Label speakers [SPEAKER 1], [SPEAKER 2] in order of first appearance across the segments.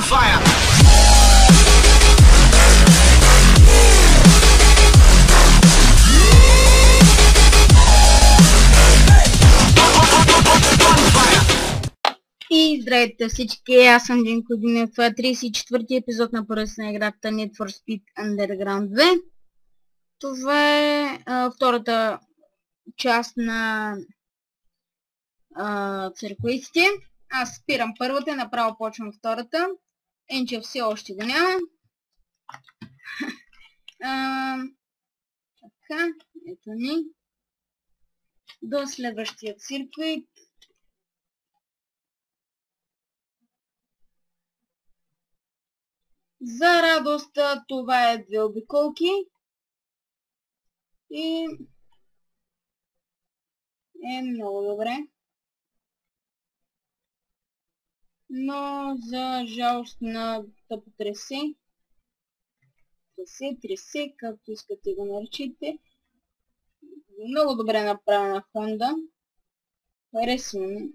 [SPEAKER 1] bonfire.
[SPEAKER 2] И здравейте всички, аз съм Динко Димев. Това е 34-ти епизод на поръчна играта Need for Speed Underground 2. Това е втората част на циркулистите. Аз спирам първата и направо почвам втората. Енче все още го няма. Така, ето ни. До следващия циркулит. За радост това е 2 обиколки и е много добре. Но за жалост на тъпо тресе, както искате го наречите, много добре направена Honda. Харесва ми.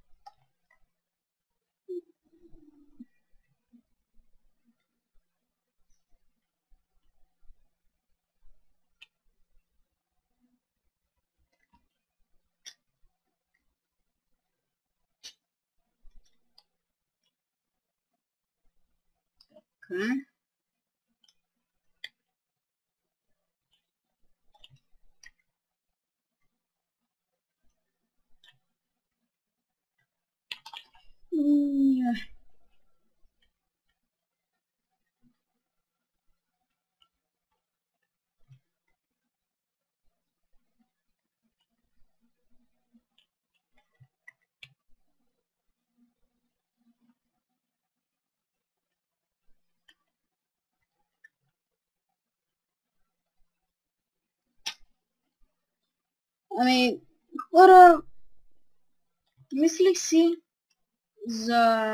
[SPEAKER 2] Ами, хора, мислих си за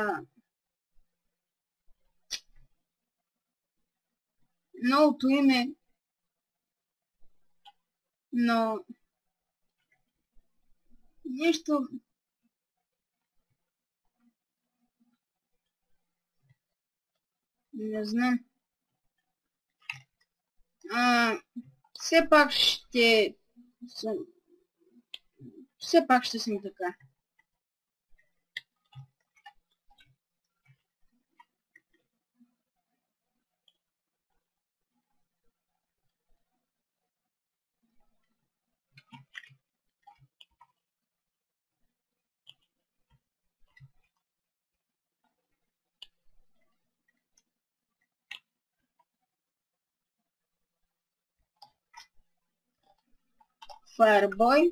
[SPEAKER 2] новото име, но нещо не знам. Все пак ще съм така. Fireboy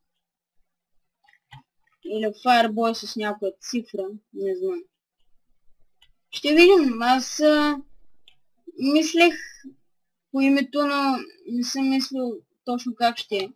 [SPEAKER 2] или Fireboy с някоя цифра, не знам. Ще видим. Аз мислех по името, но не съм мислил точно как ще е.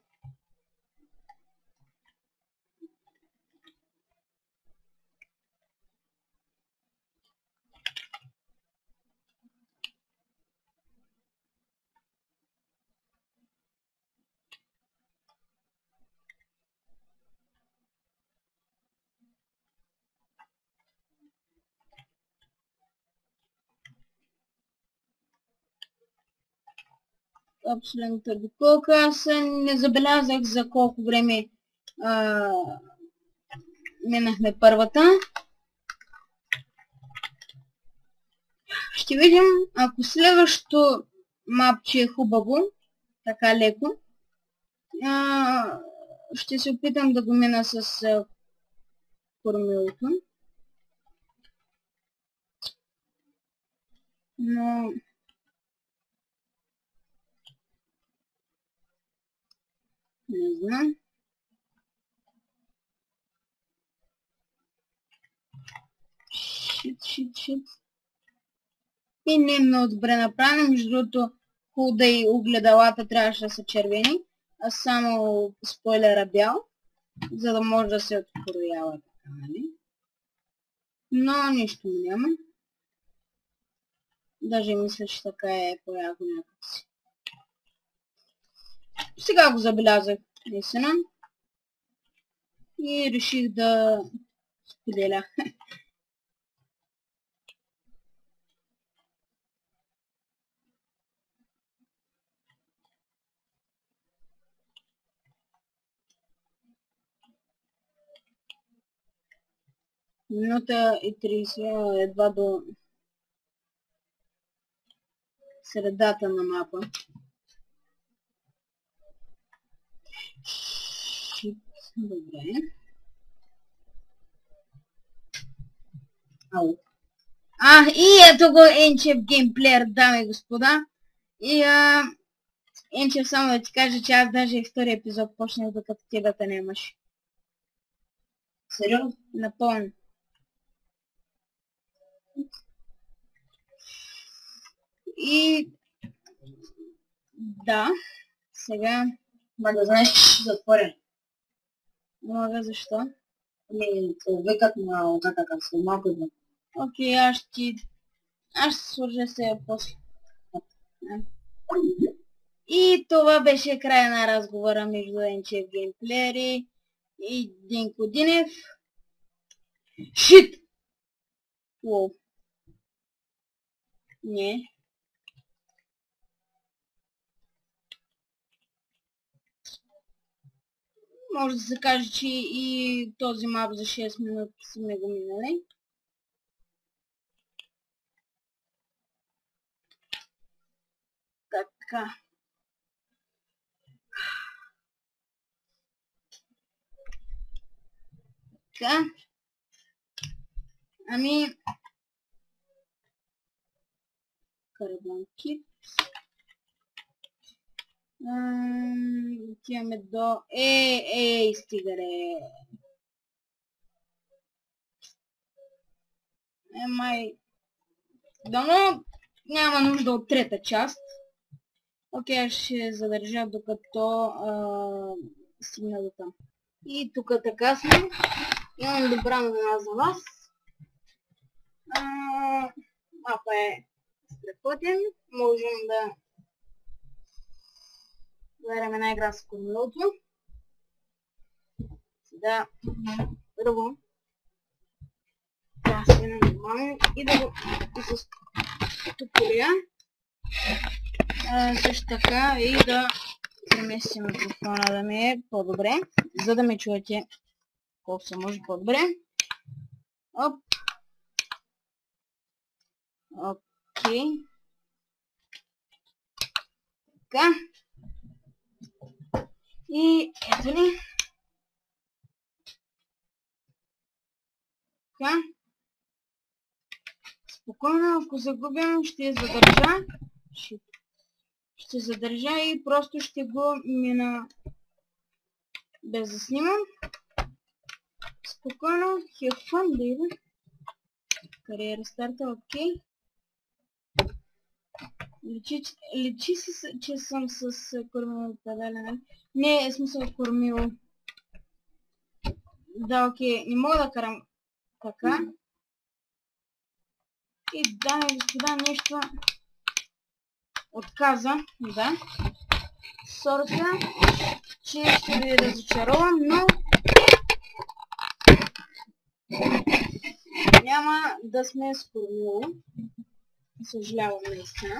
[SPEAKER 2] Абсолютно обиколка. Аз не забелязах за колко време минахме първата. Ще видим, ако следващото мапче е хубаво, така леко, ще се опитам да го мина с кормилото. Но не знам. Шит. И не е много добре направено. Между другото, худа и огледалата трябваше да са червени, а само спойлера бял, за да може да се откроява така, нали? Но нищо няма. Даже мисля, че така е по-яко някакси. Сега го забелязах, наистина. И реших да споделя. Минута и 30, едва до средата на мапа. Шит, добре. Ау. И ето го Енчев геймплеер, дами и господа. И Енчев, само да ти кажа, че аз даже и втори епизод почнах, докато тебата нямаш.
[SPEAKER 1] Сериозно?
[SPEAKER 2] Напълно. И да, сега
[SPEAKER 1] Ма да знаеш, че ще затворя.
[SPEAKER 2] мога защо?
[SPEAKER 1] Човекът на лъката след малко идва.
[SPEAKER 2] Окей, аз ще сложа сега после. И това беше края на разговора между Енчев геймплеери и Динко Динев. Шит! Уоу. Не. Може да се каже, че и този мап за 6 минути сме го минали. Така. Така. Ами... Карабанки. Отиваме до... стигаре. Май... Дано няма нужда от трета част. Окей, аз ще задържа докато стигна до там. И тук така сме. Имам добра новина за вас. Мапа е страхотен. Можем да гледаме една игра с кормилото. Сега първо да свина нормално и да го с топория. Също така и да преместим микрофона да ми е по-добре, за да ме чуете колко се може по-добре. Оп. Окей. Така. И ето ни. Така. Спокойно, ако загубим, ще задържа. Ще задържа и просто ще го мина без да снимам. Спокойно, have fun, baby. Кариера старта, окей. Личи се, че съм с кормило педали, не е смисъл кормило. Да, окей, не мога да карам така. И дами и господа, нещо отказа, да. Сорта, че ще ви разочаровам, но няма да сме с кормило. Съжалявам наистина.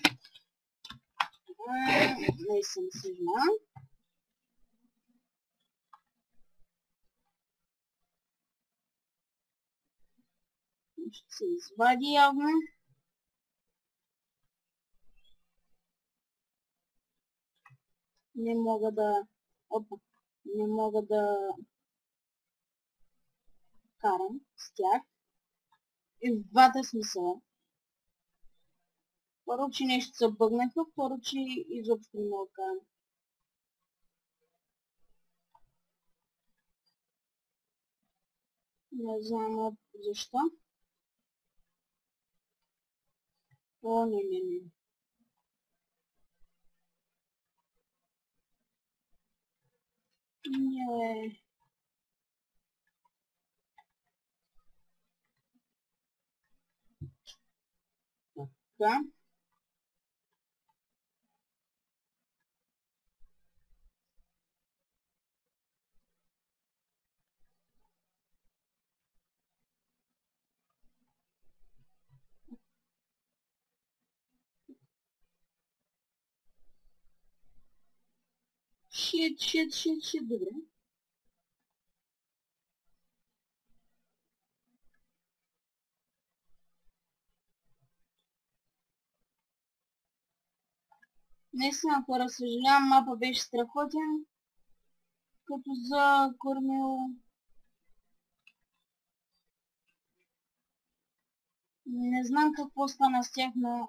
[SPEAKER 2] Наистина съжалявам. Ще се извади явно. Не мога да... Опа. Не мога да карам с тях. И в двата смисъла. Първо, че нещо се бъгнаха, второ, че изобщо не мога да карам. Не знам защо. О, не. Не. Така. Shit, добре. Наистина, хора, съжалявам, мапа беше страхотен, като за кормило. Не знам какво стана с тях, но...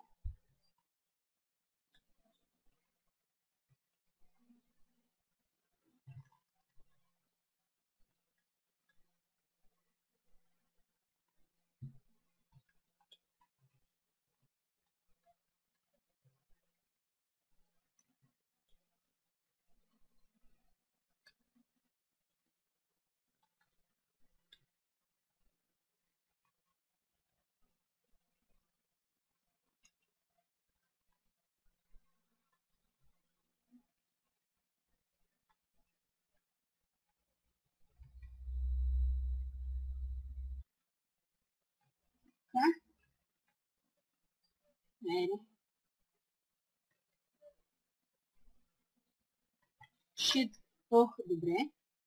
[SPEAKER 2] Айде. Шит. Ох, добре.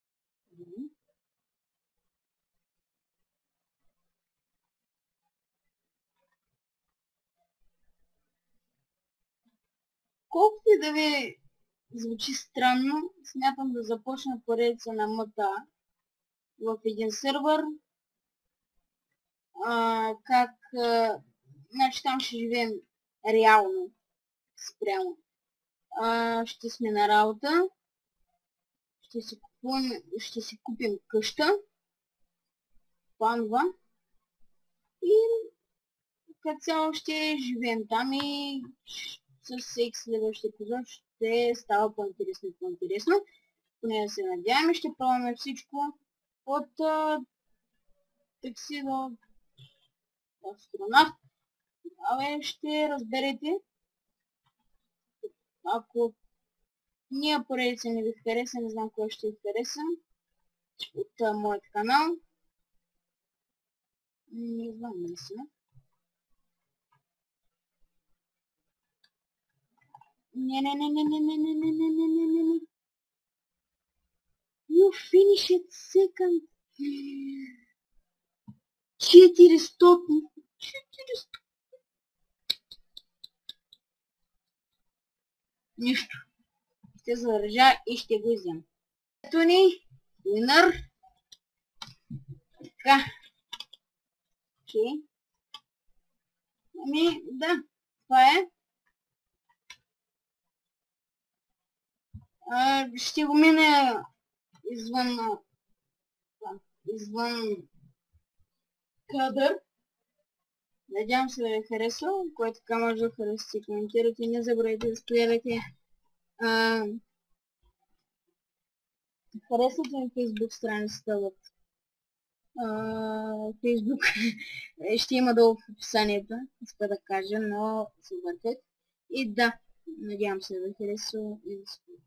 [SPEAKER 2] Колкото и да ви звучи странно, смятам да започна поредица на МТА в един сървър. Значи там ще живеем реално спрямо. Ще сме на работа. Ще си купим къща. Панва. И като цяло ще живеем там и с всеки следващия епизод ще става по-интересно и по-интересно. Поне да се надяваме, ще пробваме всичко от такси до астронавт. Абе, ще разберете. Ако ние поредица не ви хареса, не знам кой ще ви хареса от моят канал. Не знам, наистина. Не. You finish it second. 400. Нищо. Ще зарежа и ще го взема. Ето ни, winner. Така. Окей. Ами, да. Това е. Ще го мина извън кадър. Надявам се да ви е харесал, което така може да харесате и коментирате. Не забравяйте да споделяте. Харесвате ми Facebook страницата в Facebook. Ще има долу в описанието, иска да кажа, но се обърках. И да, надявам се да ви е харесал и да